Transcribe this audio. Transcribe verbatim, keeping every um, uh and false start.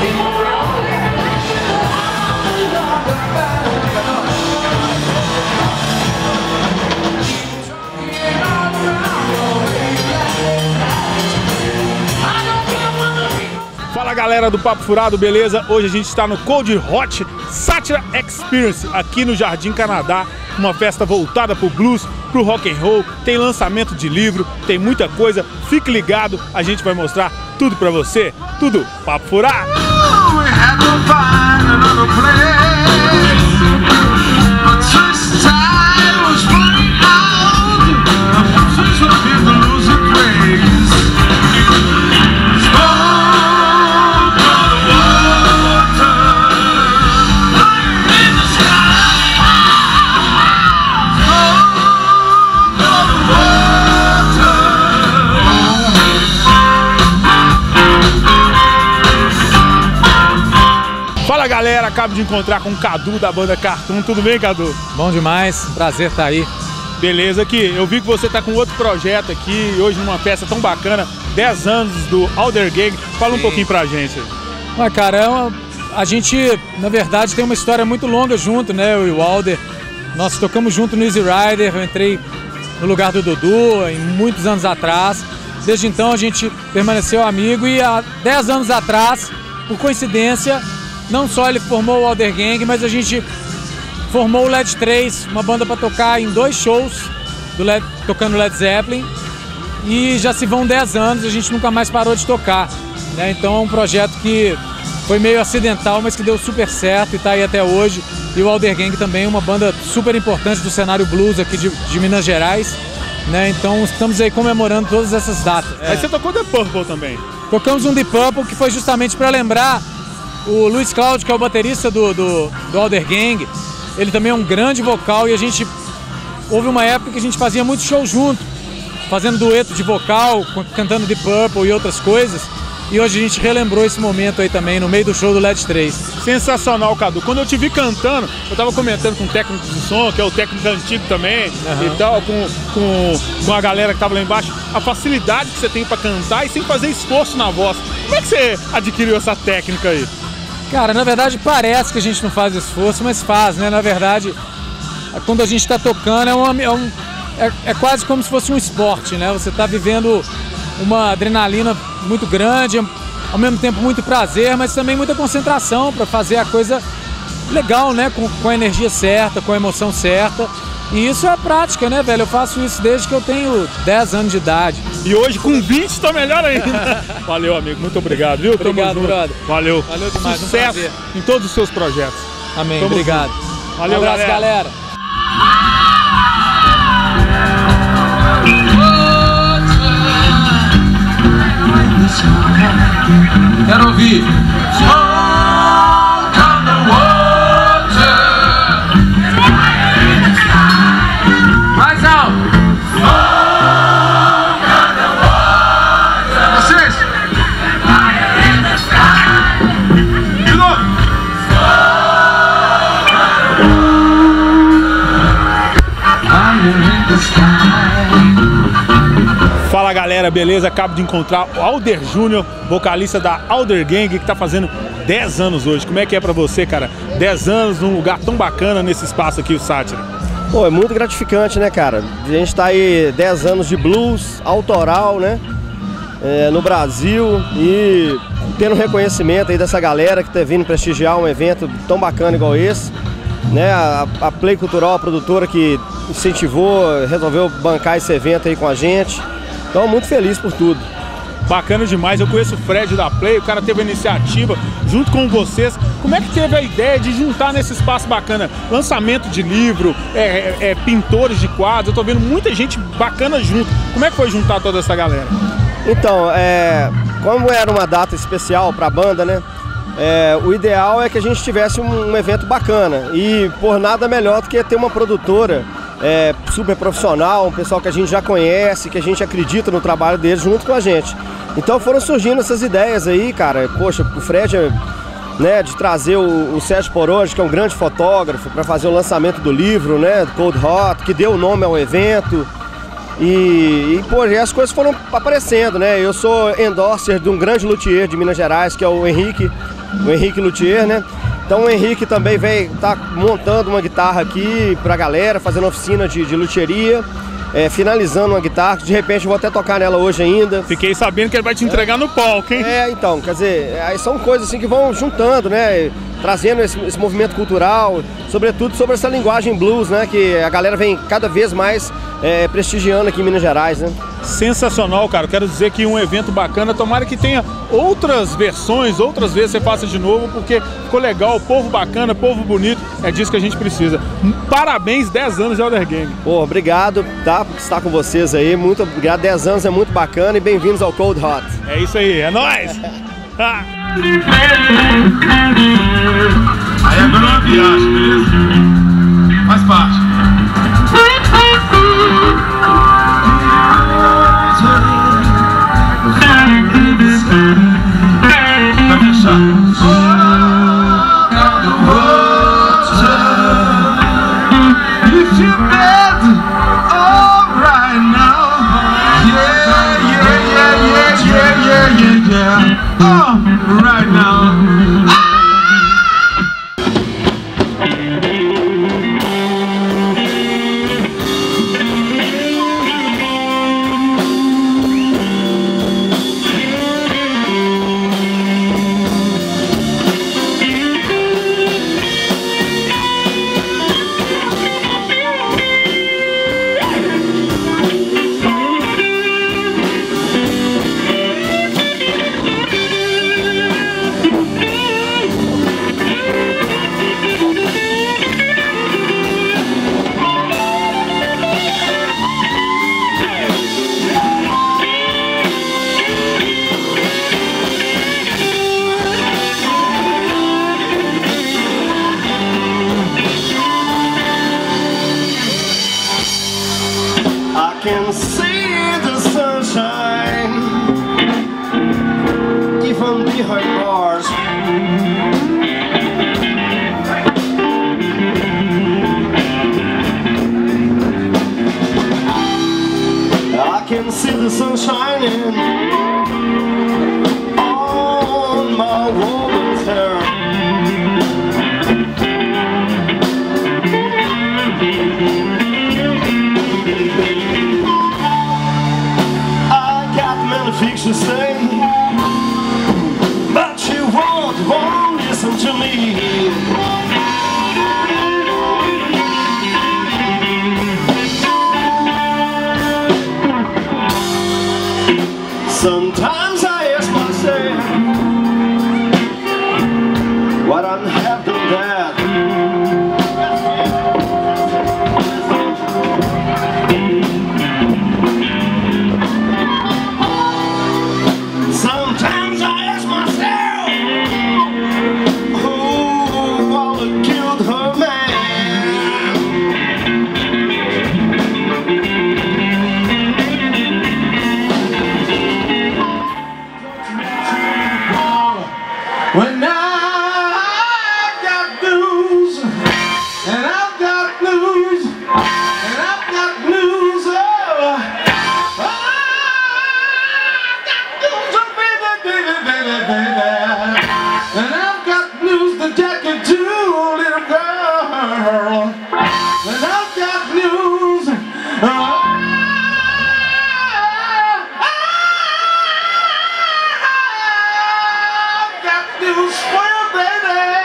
Fala galera do Papo Furado, beleza? Hoje a gente está no Cold Hot Sátira Experience aqui no Jardim Canadá, uma festa voltada pro blues, pro rock and roll, tem lançamento de livro, tem muita coisa, fique ligado, a gente vai mostrar tudo pra você, tudo Papo Furado! Fala galera, acabo de encontrar com o Cadu da banda Cartoon, tudo bem, Cadu? Bom demais, prazer estar aí. Beleza, aqui, eu vi que você tá com outro projeto aqui, hoje numa festa tão bacana, dez anos do Alder Gang, fala Sim. um pouquinho pra gente. Ah, cara, é uma, a gente, na verdade, tem uma história muito longa junto, né, eu e o Alder. Nós tocamos junto no Easy Rider, eu entrei no lugar do Dudu, em muitos anos atrás. Desde então a gente permaneceu amigo e há dez anos atrás, por coincidência, não só ele formou o Alder Gang, mas a gente formou o Led três, uma banda para tocar em dois shows, do Led, tocando Led Zeppelin. E já se vão dez anos, a gente nunca mais parou de tocar, né? Então é um projeto que foi meio acidental, mas que deu super certo e está aí até hoje. E o Alder Gang também é uma banda super importante do cenário blues aqui de, de Minas Gerais, né? Então estamos aí comemorando todas essas datas. Aí é. Você tocou The Purple também? Tocamos um The Purple que foi justamente para lembrar o Luiz Cláudio, que é o baterista do, do, do Alder Gang. Ele também é um grande vocal e a gente... Houve uma época que a gente fazia muito show junto, fazendo dueto de vocal, cantando The Purple e outras coisas. E hoje a gente relembrou esse momento aí também, no meio do show do Led três. Sensacional, Cadu. Quando eu te vi cantando, eu tava comentando com o técnico de som, que é o técnico antigo também, uhum. e tal, com, com, com a galera que tava lá embaixo, a facilidade que você tem pra cantar e sem fazer esforço na voz. Como é que você adquiriu essa técnica aí? Cara, na verdade parece que a gente não faz esforço, mas faz, né? Na verdade, quando a gente tá tocando, é, uma, é, um, é, é quase como se fosse um esporte, né? Você tá vivendo uma adrenalina muito grande, ao mesmo tempo muito prazer, mas também muita concentração para fazer a coisa legal, né? Com, com a energia certa, com a emoção certa. E isso é prática, né, velho? Eu faço isso desde que eu tenho dez anos de idade. E hoje com vinte tá melhor ainda. Valeu, amigo. Muito obrigado, viu? Obrigado, brother. Valeu. Valeu demais. Sucesso um em todos os seus projetos. Amém. Tamo obrigado. Junto. Valeu, um abraço, galera. galera. Quero ouvir. Mais alto! Vocês! De novo! Fala galera, beleza? Acabo de encontrar o Alder Júnior, vocalista da Alder Gang, que tá fazendo dez anos hoje. Como é que é pra você, cara? dez anos num lugar tão bacana nesse espaço aqui, o Sátira. Pô, é muito gratificante, né, cara? A gente tá aí dez anos de blues, autoral, né? É, no Brasil e tendo reconhecimento aí dessa galera que tá vindo prestigiar um evento tão bacana igual esse, né? A, a Play Cultural, a produtora que incentivou, resolveu bancar esse evento aí com a gente. Então, muito feliz por tudo. Bacana demais, eu conheço o Fred da Play, o cara teve a iniciativa junto com vocês. Como é que teve a ideia de juntar nesse espaço bacana? Lançamento de livro, é, é, é, pintores de quadros, eu tô vendo muita gente bacana junto. Como é que foi juntar toda essa galera? Então, é, como era uma data especial para a banda, né? É, o ideal é que a gente tivesse um, um evento bacana e por nada melhor do que ter uma produtora é, super profissional, um pessoal que a gente já conhece, que a gente acredita no trabalho deles junto com a gente. Então foram surgindo essas ideias aí, cara. Poxa, o Fred, né, de trazer o, o Sérgio Poroge, que é um grande fotógrafo, para fazer o lançamento do livro, né, Cold Hot, que deu o nome ao evento. E, e, pô, e as coisas foram aparecendo, né? Eu sou endorser de um grande luthier de Minas Gerais, que é o Henrique, o Henrique Luthier, né? Então o Henrique também vem, tá montando uma guitarra aqui pra galera, fazendo oficina de, de luthieria. É, finalizando uma guitarra, que de repente eu vou até tocar nela hoje ainda. Fiquei sabendo que ele vai te entregar é. no palco, hein? É, então, quer dizer, aí são coisas assim que vão juntando, né? Trazendo esse, esse movimento cultural, sobretudo sobre essa linguagem blues, né? Que a galera vem cada vez mais é, prestigiando aqui em Minas Gerais, né? Sensacional, cara. Quero dizer que um evento bacana. Tomara que tenha outras versões, outras vezes você faça de novo, porque ficou legal, povo bacana, povo bonito. É disso que a gente precisa. Parabéns, dez anos de Elder Gang. Pô, obrigado, tá, por estar com vocês aí. Muito obrigado, dez anos é muito bacana e bem-vindos ao Cold Hot. É isso aí, é nóis! Aí agora é uma viagem, beleza? Faz parte. Vai fechar. If you're bad, all right now. Yeah, yeah, yeah, yeah, yeah, yeah, yeah, yeah. Oh, right now. I can see the sunshine even behind bars. I can see the sun shining on my woman's hair. Things to say, but you won't, won't listen to me. Sometimes I ask myself, what I have done that. When I've got blues, and I've got blues, and I've got blues, oh, I've got blues, oh, baby, baby, baby, baby, and I've got blues to take it to, little girl, and I've got blues, oh. Square, baby.